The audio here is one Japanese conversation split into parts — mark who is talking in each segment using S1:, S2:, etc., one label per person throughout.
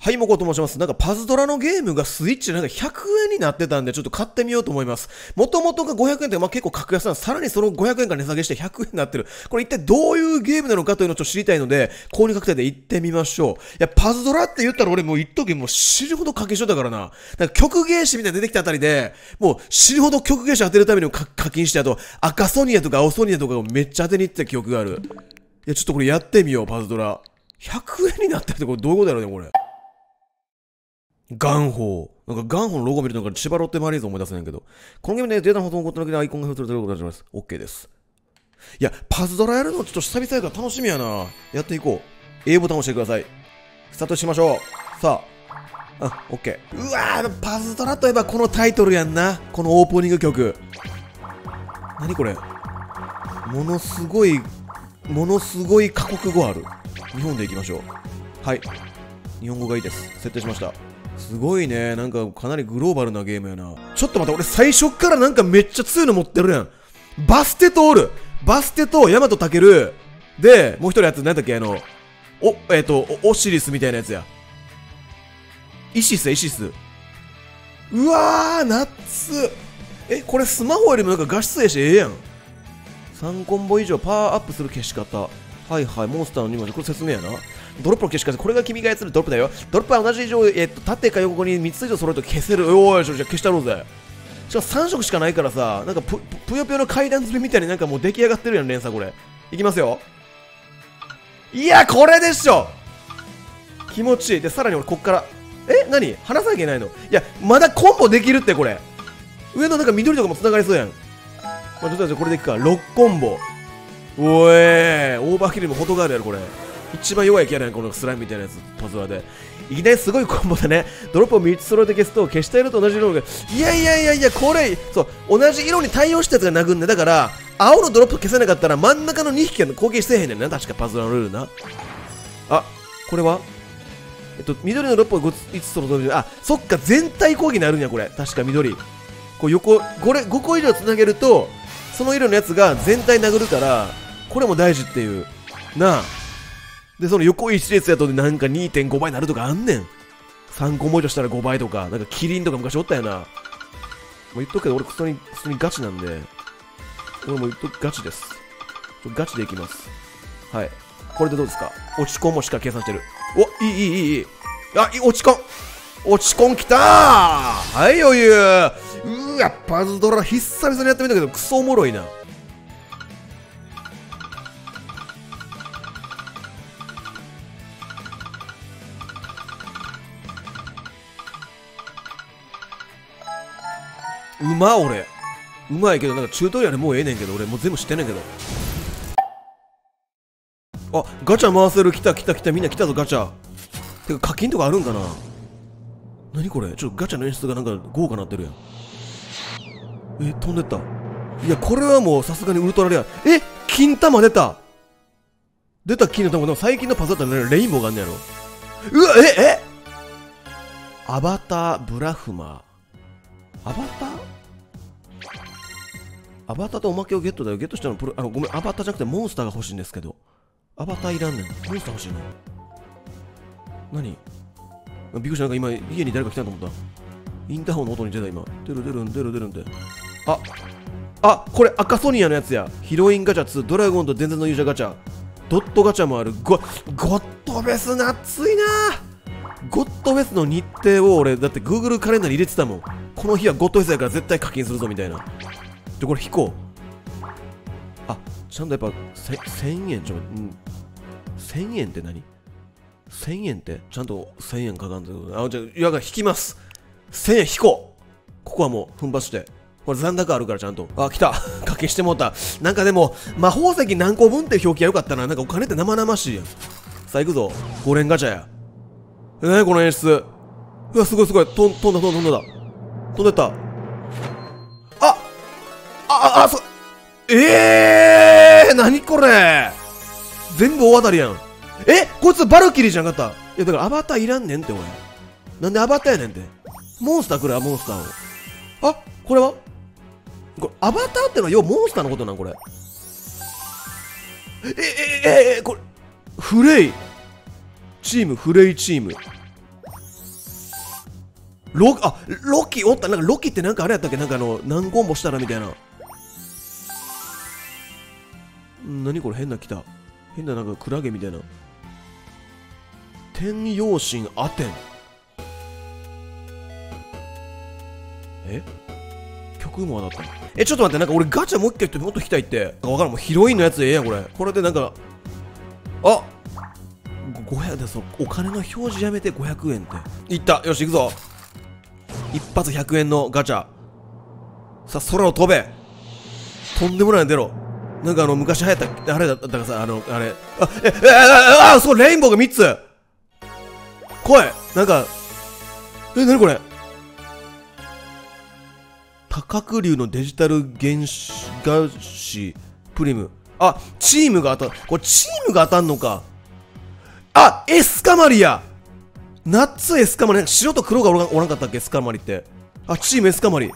S1: はい、もこと申します。なんかパズドラのゲームがスイッチでなんか100円になってたんで、ちょっと買ってみようと思います。もともとが500円って、結構格安なんです。さらにその500円から値下げして100円になってる。これ一体どういうゲームなのかというのをちょっと知りたいので、購入確定で行ってみましょう。いや、パズドラって言ったら俺もう一時もう死ぬほど課金しとったからな。なんか曲芸師みたいな出てきたあたりで、もう死ぬほど曲芸師当てるためにも課金して、あと赤ソニアとか青ソニアとかをめっちゃ当てに行ってた記憶がある。いや、ちょっとこれやってみよう、パズドラ。100円になってるってこれどういうことやろうね、これ。ガンホー。なんかガンホーのロゴ見るとなんか千葉ロッテマリーズ思い出せないけど。このゲームでデータのほとんどのアイコンが映るということになります。OK です。いや、パズドラやるのちょっと久々やから楽しみやな。やっていこう。A ボタン押してください。スタートしましょう。さあ。OK。うわー、パズドラといえばこのタイトルやんな。このオープニング曲。何これ。ものすごい過酷語ある。日本でいきましょう。はい。日本語がいいです。設定しました。すごいね。なんかかなりグローバルなゲームやな。ちょっと待って、俺最初からなんかめっちゃ強いの持ってるやん。バステとおる。バステとヤマトタケル。で、もう一人やつ何だっけオシリスみたいなやつや。イシス。うわー、ナッツ。これスマホよりもなんか画質ええし、ええやん。3コンボ以上パワーアップする消し方。はいはい、モンスターの2文字。これ説明やな。ドロップの消し方。これが君が操るドロップだよ。ドロップは同じ以上、縦か横に3つ以上揃えると消せる。おい、じゃあ消したろうぜ。しかも3色しかないからさ、なんかぷよぷよの階段詰めみたいになんかもう出来上がってるやん、連鎖これ。いきますよ。いや、これでしょ。気持ちいい。で、さらに俺こっから。何離さなきゃいけないの。いや、まだコンボできるってこれ。上のなんか緑とかも繋がりそうやん。まあ、ちょっとこれでいくか。6コンボ。おえー、オーバーキルも程があるやろこれ。一番弱いキャラやん、このスライムみたいなやつ、パズドラで。いきなりすごいコンボだね。ドロップを3つ揃えて消すと、消した色と同じ色が。いや、これ、そう、同じ色に対応したやつが殴んね。だから、青のドロップ消せなかったら、真ん中の2匹が攻撃してへんねんな。確かパズドラのルールな。あ、これは緑のドロップを5つ揃える。あ、そっか、全体攻撃になるんや、これ。確か緑。こう横、これ5個以上つなげると、その色のやつが全体殴るから、これも大事っていう。なあ。で、その横一列やとなんか 2.5 倍になるとかあんねん。3個も以上したら5倍とか、なんかキリンとか昔おったよな。もう言っとくけど、俺普通にガチなんで、俺も言っとくガチです。ガチでいきます。はい。これでどうですか？落ち込んもしっかり計算してる。お、いい。あ、落ち込んきたー。はい、余裕。うわ、パズドラ久々にやってみたけど、クソおもろいな。俺うまいけど、なんかチュートリアルもうええねんけど、俺もう全部知ってんねんけど。あ、ガチャ回せる。来たみんな来たぞ。ガチャてか課金とかあるんかな。何これ。ちょっとガチャの演出がなんか豪華なってるやん。飛んでった。いや、これはもうさすがにウルトラレア。金玉出た金の玉。でも最近のパズだったらレインボーがあんねやろ。うわ、アバターブラフマー。アバターとおまけをゲットだよ。ゲットしたのごめん、アバターじゃなくてモンスターが欲しいんですけど。アバターいらんねん。モンスター欲しいの。何？びっくりした。なんか今家に誰か来たと思った。インターホンの音に出た今。出るんって。あ、これ赤ソニアのやつや。ヒロインガチャ2、ドラゴンと伝説の勇者ガチャ。ドットガチャもある。ゴッドフェス夏いな。ゴッドフェスの日程を俺だって Google カレンダーに入れてたもん。この日はゴッドフェスやから絶対課金するぞみたいな。で、これ引こう。あ、ちゃんとやっぱ1000円1000円って何？ 1000 円ってちゃんと1000円かかんと。じゃあ、いや、引きます。1000円引こう。ここはもう、奮発して。これ残高あるからちゃんと。あ、来た。課金してもうた。なんかでも、魔法石何個分って表記はよかったな。なんかお金って生々しいやん。さあ行くぞ。5連ガチャや。この演出。うわ、すごい。飛んでった。何これ。全部大当たりやん。こいつバルキリーじゃなかった。いや、だからアバターいらんねんって、俺。なんでアバターやねんって。モンスター来るわ、モンスターを。あ、これはアバターってのは要はモンスターのことなんこれ。これフレイチーム。 ロキおった。なんかロキってなんかあれやったっけ？なんか何コンボしたらみたいな。何これ変な来た。変ななんかクラゲみたいな。天陽神アテン。曲も当たった。ちょっと待って、なんか俺ガチャもう一回ってもっと引きたいって。わからん、もうヒロインのやつええやん、これ。これでなんか、あ500でお金の表示やめて500円って。いった。よし、行くぞ。一発100円のガチャ。さあ、空を飛べ。とんでもないの出ろ。なんか昔流行った、あれだったからさ、あれ。そう、レインボーが3つ。来い。なんか、なにこれ。高久流のデジタル原子プリム。あ、チームが当たる。これチームが当たんのか。あ、エスカマリや。ナッツエスカマリ。白と黒がおらんかったっけ、エスカマリって。あ、チームエスカマリ。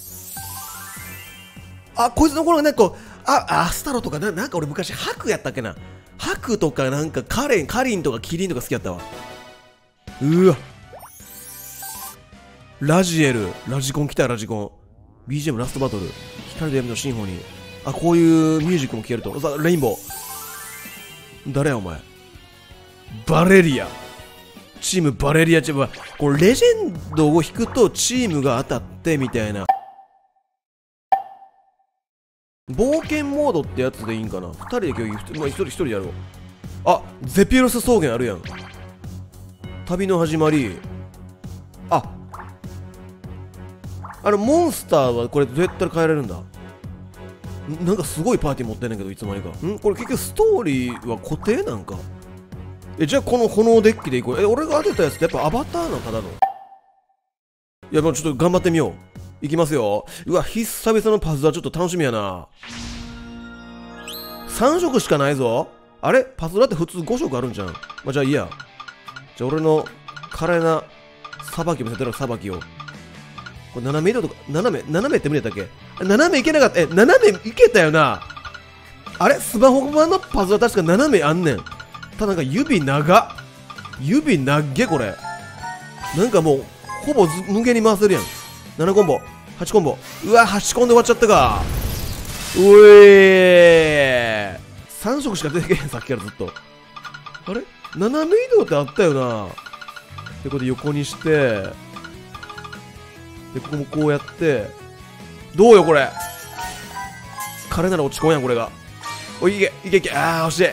S1: あ、こいつの頃なんか、アスタロとかなんか俺昔ハクやったっけな。ハクとかなんかカリンとかキリンとか好きやったわ。うわ。ラジコン来たよ、ラジコン。BGM ラストバトル。光と闇のシンフォニー。あ、こういうミュージックも聴けると。さ、レインボー。誰やお前。バレリア。チームバレリアチーム。これレジェンドを引くとチームが当たってみたいな。冒険モードってやつでいいんかな。2人で競技、まあ、一人でやろう。あ、ゼピロス草原あるやん。旅の始まり。あ、モンスターはこれどうやったら変えられるんだ。なんかすごいパーティー持ってんねんけど、いつまにか。これ結局ストーリーは固定なんか。じゃあこの炎デッキでいこう。俺が当てたやつってやっぱアバターなのただの。いや、もうちょっと頑張ってみよう。いきますよ。うわ、久々のパズドラちょっと楽しみやな。3色しかないぞ。あれパズドラって普通5色あるんじゃん。まあ、じゃあいいや。じゃあ俺の華麗なさばき見せてろ、さばきを。これ斜め移動とか、斜めって無理だったっけ？斜めいけなかった。斜めいけたよな。あれスマホ版のパズドラ確か斜めあんねん。ただなんか指長っ。指長っこれ。なんかもう、ほぼ無限に回せるやん。7コンボ、8コンボ。うわ、8コンで終わっちゃったか。うえー。3色しか出てけへん、さっきからずっと。あれ斜め移動ってあったよな。で、これで横にして、で、ここもこうやって、どうよ、これ。彼なら落ち込んやん、これが。おい、いけ。あー、惜しい。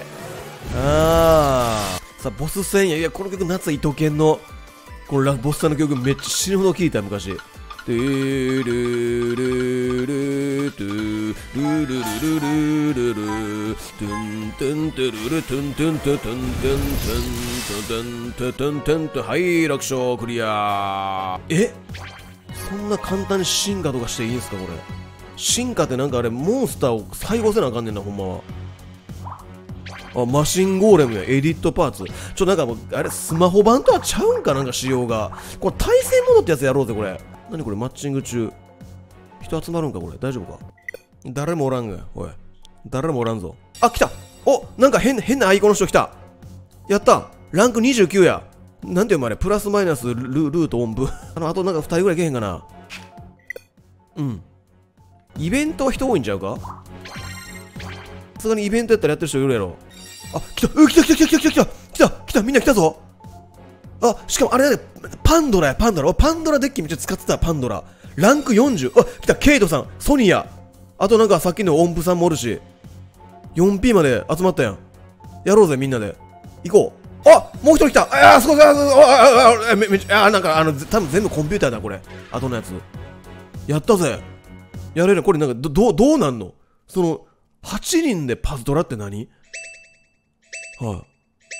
S1: さあ、ボス戦や。いや、この曲、夏井伊藤健の、このボスさんの曲めっちゃ死ぬほど聴いた昔。トゥルルルトゥルルルルルルルトゥントゥントゥルルトゥントゥントゥトゥントゥントゥントゥントゥントゥントゥン。はい、楽勝クリア。そんな簡単に進化とかしていいんすかこれ。進化ってなんかあれモンスターを再合せなあかんねんな、ほんまは。あ、マシンゴーレムやエディットパーツ。なんかもう、あれ、スマホ版とはちゃうんかなんか仕様が。これ、対戦モードってやつやろうぜ、これ。何これ、マッチング中。人集まるんか、これ。大丈夫か。誰もおらんが。おい。誰もおらんぞ。あ、来た。お、なんか変なアイコンの人来た。やった。ランク29や。なんていうのあれ、プラスマイナスルート音符。あとなんか2人ぐらいけへんかな。うん。イベントは人多いんちゃうか。さすがにイベントやったらやってる人いるやろ。あ、来た、みんな来たぞ。あ、しかもあれだね、パンドラや、パンドラデッキめっちゃ使ってた、パンドラ。ランク40。あ、来た、ケイトさん、ソニア。あとなんかさっきの音符さんもおるし。4P まで集まったやん。やろうぜ、みんなで。行こう。あ、もう一人来た。あ、そこだ。なんか多分全部コンピューターだ、これ。後のやつ。やったぜ。やれる。これなんか、どうなんの？その、8人でパズドラって何？はい。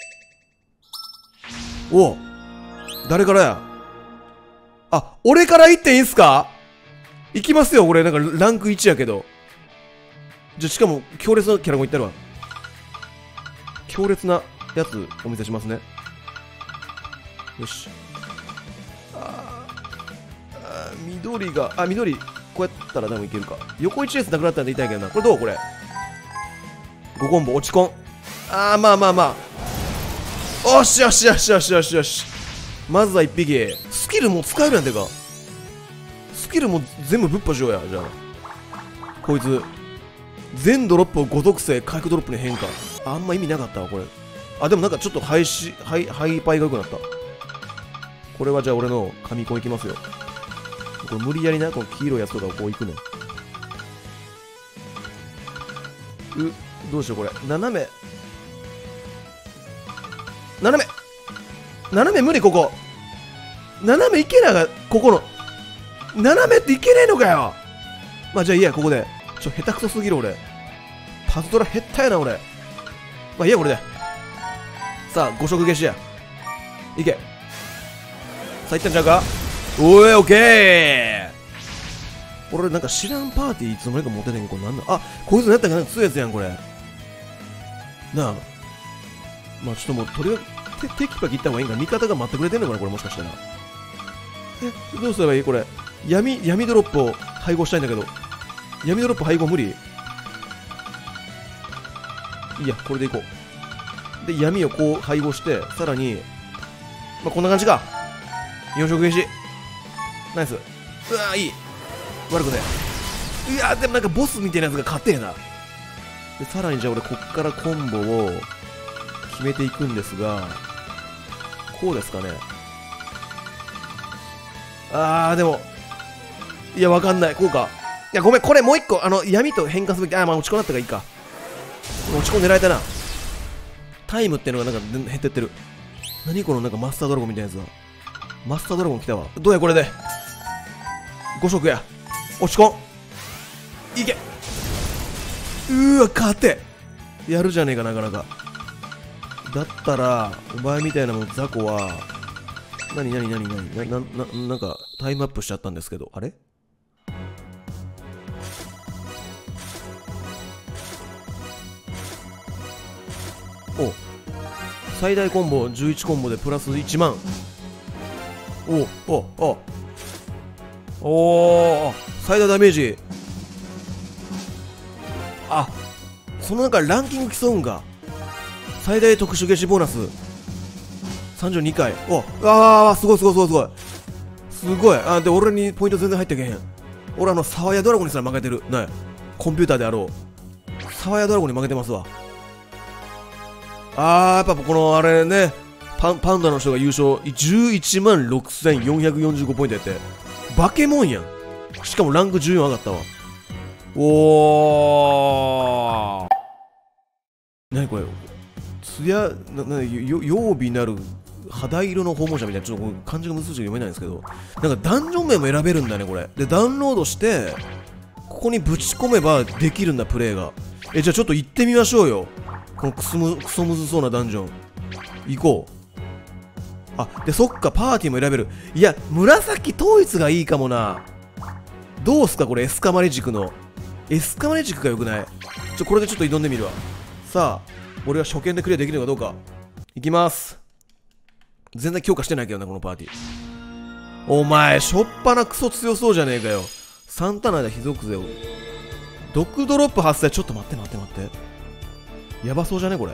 S1: おう。誰からや？あ、俺から行っていいんすか？行きますよ、俺。なんかランク1やけど。じゃ、しかも、強烈なキャラもいったるわ。強烈なやつお見せしますね。よし。緑が、緑、こうやったらでもいけるか。横1レースなくなったんで痛いけどな。これどうこれ。5コンボ、落ちコン。まあ。よし。 まずは1匹。スキルも使えるやんてか。スキルも全部ぶっ破しようや。じゃあこいつ全ドロップを5属性回復ドロップに変化。あんま意味なかったわこれ。あ、でもなんかちょっとハイパイが良くなった。これはじゃあ俺の神コンいきますよ。これ無理やりな、この黄色いやつとかをこういくねん。どうしようこれ。斜め無理。ここ斜めいけなが、ここの斜めっていけねえのかよ。まあじゃあいいや、ここで下手くそすぎる俺。パズドラ減ったやな俺。まあいいやこれで。さあ5色消しや。いけ。さあいったんちゃうか。おいオッケー。俺なんか知らんパーティーいつの間にか持っててんけど、これなんだ。あ、こいつのやったらなんか強いやつやんこれなあ。まあちょっともうとりあえずテキパキいった方がいいんか。味方が待ってくれてんのかなこれ、もしかしたら。どうすればいいこれ。闇ドロップを配合したいんだけど、闇ドロップ配合無理。いいや、これでいこう。で闇をこう配合して、さらにまあこんな感じか。4色消しナイス。うわーいい。悪くねえ。うわーでもなんかボスみたいなやつが勝てえな。でさらにじゃあ俺こっからコンボを決めていくんですが、こうですかね。でもいやわかんない。こうか。いやごめん、これもう一個闇と変化すべき。まあ落ち込んだったからいいか。落ち込んでられたな。タイムっていうのがなんか減ってってる。何このなんかマスタードラゴンみたいなやつだ。マスタードラゴン来たわ。どうやこれで5色や。落ち込んいけ。勝てやるじゃねえか。なかなかだったらお前みたいなもん雑魚はなんかタイムアップしちゃったんですけど、あれお最大コンボ11コンボでプラス1万。最大ダメージ。その中ランキング競うんか。最大特殊消しボーナス32回。すごいすごい。で俺にポイント全然入ってけへん。俺サワヤドラゴンにすら負けてるね。コンピューターであろうサワヤドラゴンに負けてますわ。やっぱこのあれね、パンダの人が優勝11万6445ポイントやってバケモンやん。しかもランク14上がったわ。なにこれ。つや曜日なる肌色の訪問者みたいな、ちょっと漢字が難しく読めないんですけど、なんかダンジョン名も選べるんだねこれで。ダウンロードしてここにぶち込めばできるんだプレイが。じゃあちょっと行ってみましょうよ。このクソむずそうなダンジョン行こう。でそっか、パーティーも選べる。いや紫統一がいいかもな。どうすかこれ。エスカマレ軸がよくない。これでちょっと挑んでみるわ。さあ俺は初見でクリアできるのかどうか。いきます。全然強化してないけどなこのパーティー。お前しょっぱなクソ強そうじゃねえかよ。サンタナで非属性を毒ドロップ発生。ちょっと待ってやばそうじゃねこれ。こ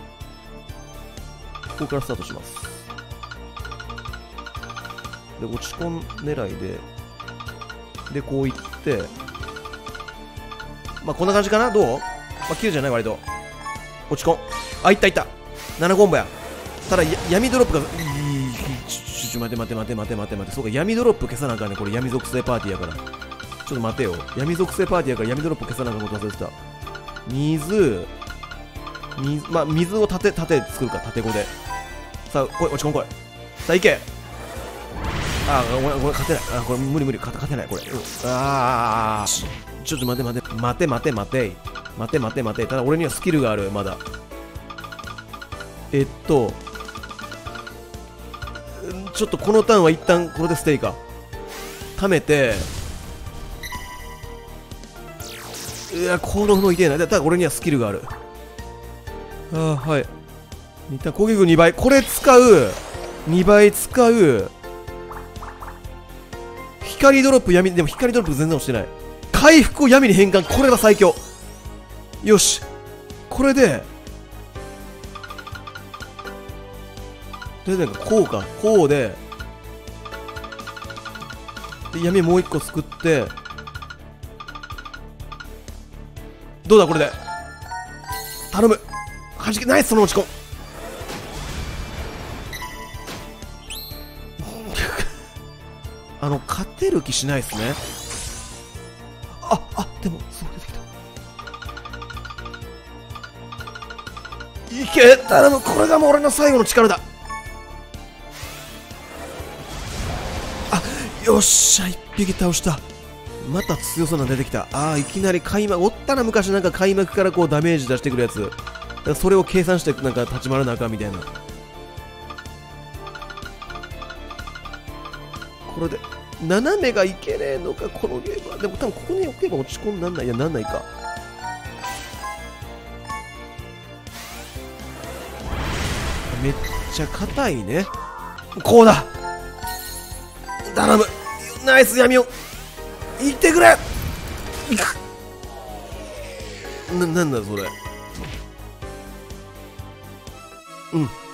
S1: こからスタートします。で落ち込ん狙いでこういって、こんな感じかな。どうキルじゃない割と。落ち込んいった7コンボや。ただ闇ドロップが待て。そうか闇ドロップ消さなあかんね。これ闇属性パーティーやから。ちょっと待てよ。闇属性パーティーやから闇ドロップ消さなあかんこと忘れてた。水を縦作るか。縦5で。さあ来い落ち込ん来い。さあいけ。ごめん勝てない。これ無理勝てないこれ。ちょっと待て。ただ俺にはスキルがあるまだ。ちょっとこのターンは一旦これでステイか。溜めて。この不能いけない。ただ俺にはスキルがある。はい。一旦攻撃力2倍。これ使う。2倍使う。光ドロップ闇。でも光ドロップ全然落ちてない。回復を闇に変換。これが最強。よしこれでなんかこうでで闇もう一個作って、どうだこれで頼む。はじけナイス。その落ち込ん勝てる気しないですね。でもそう出てきた。いけ頼む。これがもう俺の最後の力だ。よっしゃ、一匹倒した。また強そうなの出てきた。いきなり開幕おったな。昔なんか開幕からこうダメージ出してくるやつ。だからそれを計算してなんか立ち回らなあかんみたいな。これで斜めがいけねえのかこのゲームは。でも多分ここに置けば落ち込んなんない。いやなんないか。めっちゃ硬いね。こうだ。頼む。ナイス闇をいってくれ。なんだそれ。うん。